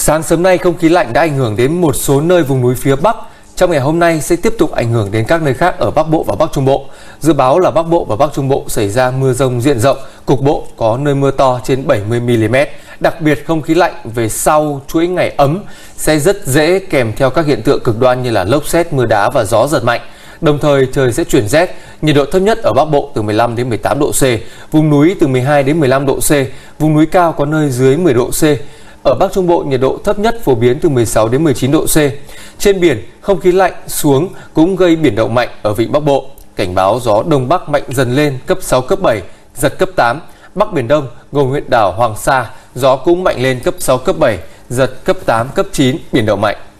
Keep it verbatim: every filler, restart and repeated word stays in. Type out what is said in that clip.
Sáng sớm nay, không khí lạnh đã ảnh hưởng đến một số nơi vùng núi phía Bắc. Trong ngày hôm nay sẽ tiếp tục ảnh hưởng đến các nơi khác ở Bắc Bộ và Bắc Trung Bộ. Dự báo là Bắc Bộ và Bắc Trung Bộ xảy ra mưa rông diện rộng, cục bộ có nơi mưa to trên bảy mươi mi li mét. Đặc biệt không khí lạnh về sau chuỗi ngày ấm sẽ rất dễ kèm theo các hiện tượng cực đoan như là lốc sét, mưa đá và gió giật mạnh. Đồng thời trời sẽ chuyển rét, nhiệt độ thấp nhất ở Bắc Bộ từ mười lăm đến mười tám độ C, vùng núi từ mười hai đến mười lăm độ C, vùng núi cao có nơi dưới mười độ C. Ở Bắc Trung Bộ, nhiệt độ thấp nhất phổ biến từ mười sáu đến mười chín độ C. Trên biển, không khí lạnh xuống cũng gây biển động mạnh ở vịnh Bắc Bộ. Cảnh báo gió Đông Bắc mạnh dần lên cấp sáu, cấp bảy, giật cấp tám. Bắc Biển Đông, gồm huyện đảo Hoàng Sa, gió cũng mạnh lên cấp sáu, cấp bảy, giật cấp tám, cấp chín, biển động mạnh.